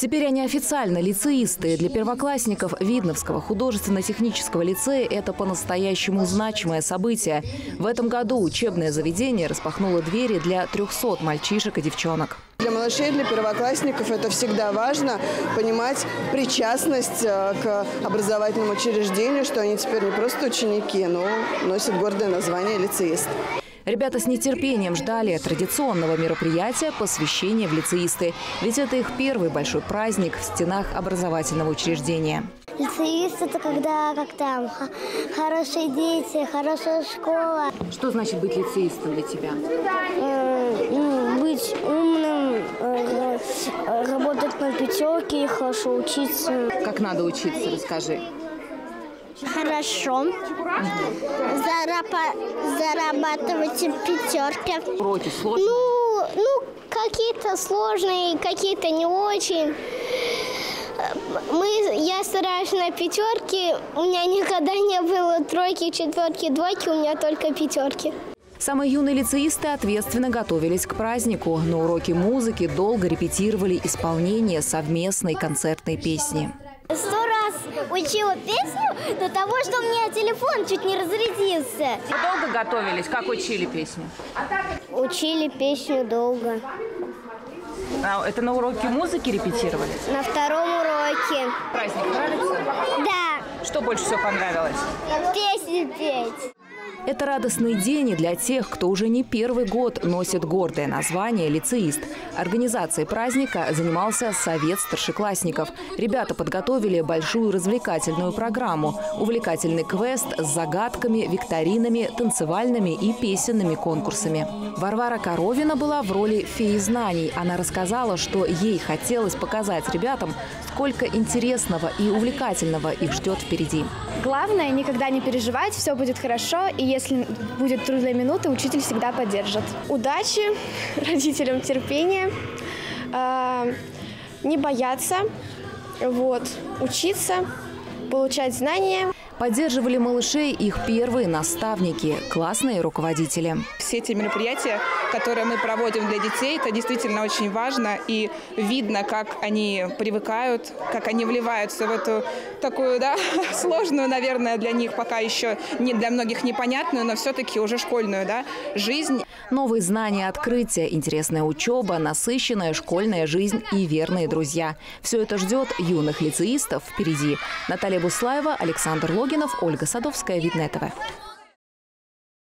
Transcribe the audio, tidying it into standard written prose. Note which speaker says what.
Speaker 1: Теперь они официально лицеисты. Для первоклассников Видновского художественно-технического лицея это по-настоящему значимое событие. В этом году учебное заведение распахнуло двери для 300 мальчишек и девчонок.
Speaker 2: Для малышей, для первоклассников это всегда важно понимать причастность к образовательному учреждению, что они теперь не просто ученики, но носят гордое название лицеист.
Speaker 1: Ребята с нетерпением ждали традиционного мероприятия посвящения в лицеисты. Ведь это их первый большой праздник в стенах образовательного учреждения.
Speaker 3: Лицеист – это когда как там хорошие дети, хорошая школа.
Speaker 1: Что значит быть лицеистом для тебя?
Speaker 3: Быть умным, работать на пятерке, хорошо учиться.
Speaker 1: Как надо учиться, расскажи.
Speaker 3: Хорошо. Зарабатывать пятерки.
Speaker 1: Уроки сложные?
Speaker 3: Ну, какие-то сложные, какие-то не очень. Я стараюсь на пятерки. У меня никогда не было тройки, четверки, двойки. У меня только пятерки.
Speaker 1: Самые юные лицеисты ответственно готовились к празднику. На уроке музыки долго репетировали исполнение совместной концертной песни.
Speaker 3: 100 раз учила песню до того, что у меня телефон чуть не разрядился.
Speaker 1: Вы долго готовились? Как учили песню?
Speaker 3: Учили песню долго.
Speaker 1: Это на уроке музыки репетировали?
Speaker 3: На втором уроке.
Speaker 1: Праздник нравится?
Speaker 3: Да.
Speaker 1: Что больше всего понравилось?
Speaker 3: Песни петь.
Speaker 1: Это радостный день и для тех, кто уже не первый год носит гордое название «лицеист». Организацией праздника занимался Совет старшеклассников. Ребята подготовили большую развлекательную программу. Увлекательный квест с загадками, викторинами, танцевальными и песенными конкурсами. Варвара Коровина была в роли феи знаний. Она рассказала, что ей хотелось показать ребятам, сколько интересного и увлекательного их ждет впереди.
Speaker 4: Главное, никогда не переживать, все будет хорошо, и если будет трудная минута, учитель всегда поддержит. Удачи, родителям терпения, не бояться, учиться, получать знания.
Speaker 1: Поддерживали малышей их первые наставники, классные руководители.
Speaker 5: Все эти мероприятия, которые мы проводим для детей, это действительно очень важно. И видно, как они привыкают, как они вливаются в эту такую, сложную, наверное, для них пока еще не для многих непонятную, но все-таки уже школьную, жизнь.
Speaker 1: Новые знания, открытия, интересная учеба, насыщенная школьная жизнь и верные друзья. Все это ждет юных лицеистов впереди. Наталья Буслаева, Александр Логинов, Ольга Садовская, Видное ТВ.